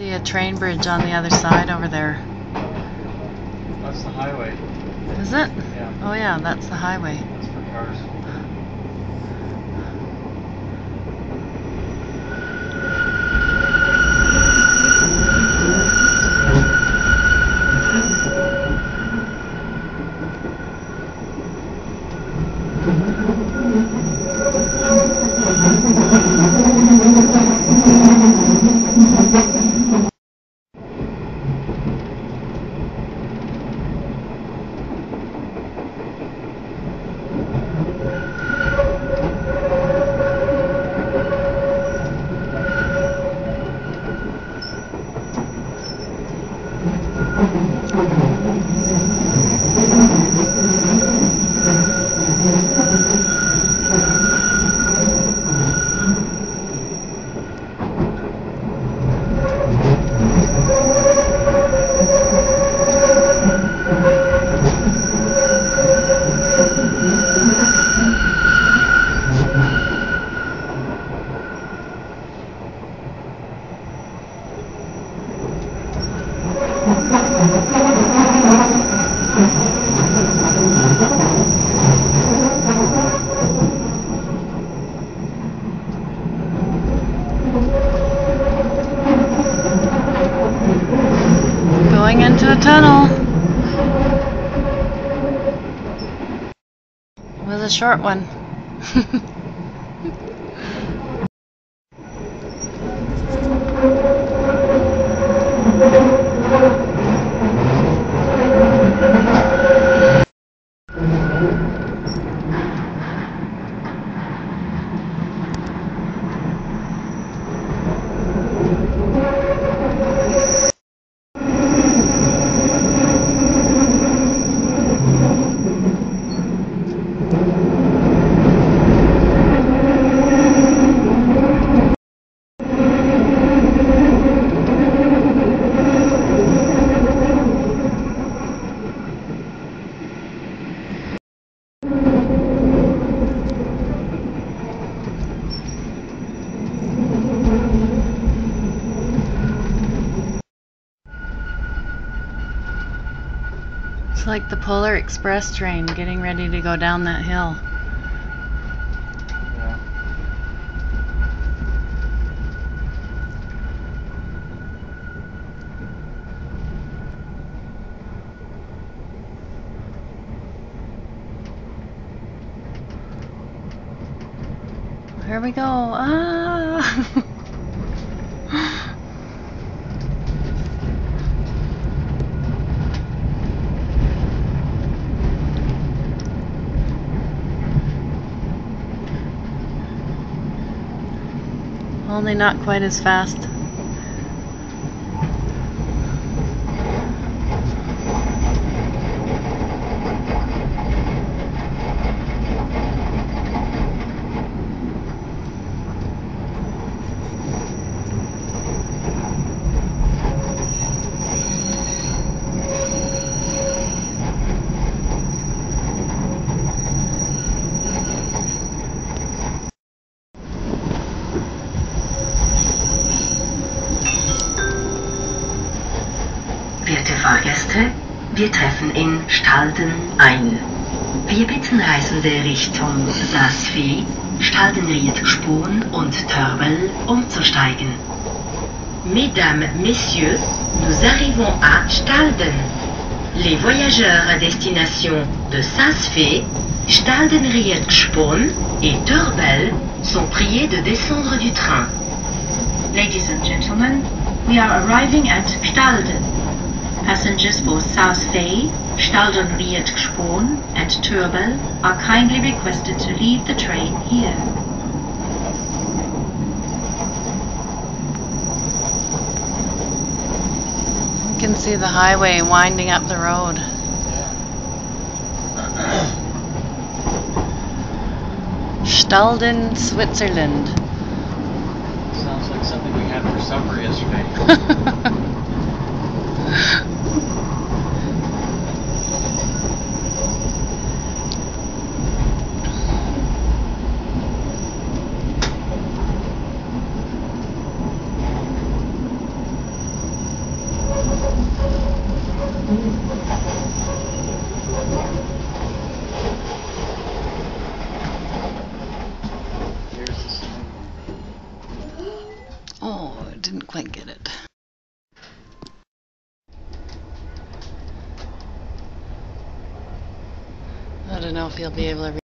See a train bridge on the other side over there. That's the highway. Is it? Yeah. Oh yeah, that's the highway. That's for cars. Going into a tunnel. It was a short one. It's like the Polar Express train getting ready to go down that hill. Yeah. Here we go. Ah! Only not quite as fast. Werte Fahrgäste, wir treffen in Stalden ein. Wir bitten Reisende Richtung Saas-Fee, Stalden-Ried-Spoon und Törbel umzusteigen. Mesdames, Messieurs, nous arrivons à Stalden. Les voyageurs à destination de Saas-Fee, Stalden-Ried-Spoon et Törbel sont priés de descendre du train. Ladies and gentlemen, we are arriving at Stalden. Passengers for Saas-Fee, Stalden-Ried-Spoon and Törbel are kindly requested to leave the train here. You can see the highway winding up the road. Stalden, Switzerland. Sounds like something we had for supper yesterday. Oh, I didn't quite get it. I don't know if you'll be able to